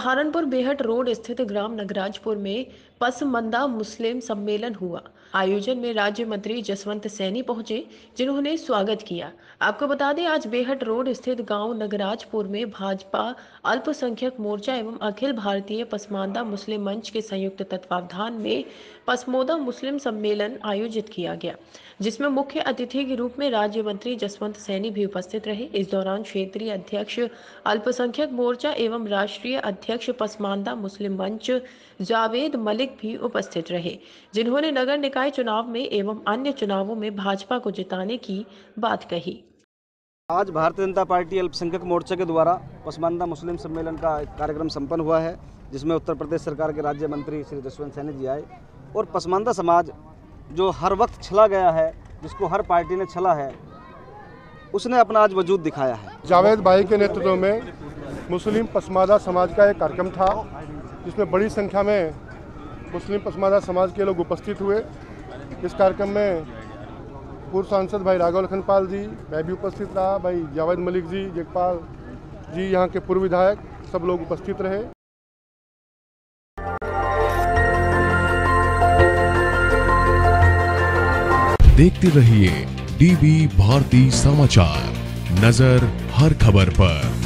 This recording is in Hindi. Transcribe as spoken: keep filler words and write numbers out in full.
सहारनपुर बेहट रोड स्थित ग्राम नगराजपुर में पसमंदा मुस्लिम सम्मेलन हुआ। आयोजन में राज्य मंत्री जसवंत सैनी पहुंचे, जिन्होंने स्वागत किया। आपको बता दें, आज बेहट रोड स्थित गांव नगराजपुर में भाजपा अल्पसंख्यक मोर्चा एवं अखिल भारतीय पसमानदा मुस्लिम मंच के संयुक्त तत्वावधान में पसमोदा मुस्लिम सम्मेलन आयोजित किया गया, जिसमें मुख्य अतिथि के रूप में राज्य मंत्री जसवंत सैनी भी उपस्थित रहे। इस दौरान क्षेत्रीय अध्यक्ष अल्पसंख्यक मोर्चा एवं राष्ट्रीय अध्यक्ष पसमानदा मुस्लिम मंच जावेद मलिक भी उपस्थित रहे, जिन्होंने नगर निकाय चुनाव में एवं अन्य चुनावों में भाजपा को जिताने की बात कही। आज भारतीय जनता पार्टी अल्पसंख्यक मोर्चा के द्वारा पसमानदा मुस्लिम सम्मेलन का एक कार्यक्रम संपन्न हुआ है, जिसमें उत्तर प्रदेश सरकार के राज्य मंत्री श्री जसवंत सैनी जी आए और पसमानदा समाज जो हर वक्त छला गया है, जिसको हर पार्टी ने छला है, उसने अपना आज वजूद दिखाया है। जावेद भाई के नेतृत्व में मुस्लिम पसमानदा समाज का एक कार्यक्रम था, जिसमें बड़ी संख्या में मुस्लिम पसमानदा समाज के लोग उपस्थित हुए। इस कार्यक्रम में पूर्व सांसद भाई राघव लखनपाल जी, मैं भी उपस्थित रहा, भाई जावेद मलिक जी, जगपाल जी, यहाँ के पूर्व विधायक, सब लोग उपस्थित रहे। देखते रहिए डीवी भारती समाचार, नजर हर खबर पर।